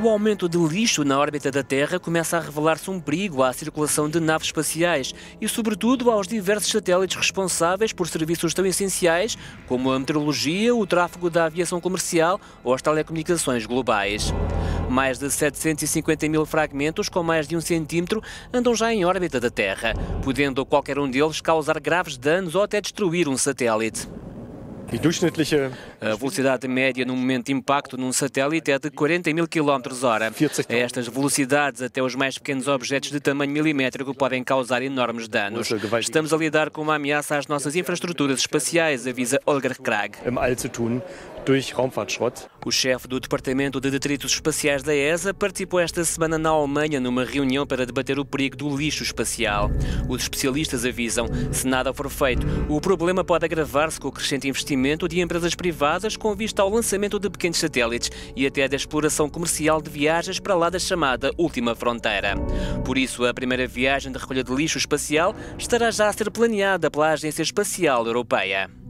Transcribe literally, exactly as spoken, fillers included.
O aumento de lixo na órbita da Terra começa a revelar-se um perigo à circulação de naves espaciais e, sobretudo, aos diversos satélites responsáveis por serviços tão essenciais como a meteorologia, o tráfego da aviação comercial ou as telecomunicações globais. Mais de setecentos e cinquenta mil fragmentos com mais de um centímetro andam já em órbita da Terra, podendo qualquer um deles causar graves danos ou até destruir um satélite. A velocidade média no momento de impacto num satélite é de quarenta mil quilómetros por hora. A estas velocidades, até os mais pequenos objetos de tamanho milimétrico podem causar enormes danos. Estamos a lidar com uma ameaça às nossas infraestruturas espaciais, avisa Holger Krag. O chefe do Departamento de Detritos Espaciais da E S A participou esta semana na Alemanha numa reunião para debater o perigo do lixo espacial. Os especialistas avisam, se nada for feito, o problema pode agravar-se com o crescente investimento de empresas privadas com vista ao lançamento de pequenos satélites e até da exploração comercial de viagens para lá da chamada última fronteira. Por isso, a primeira viagem de recolha de lixo espacial estará já a ser planeada pela Agência Espacial Europeia.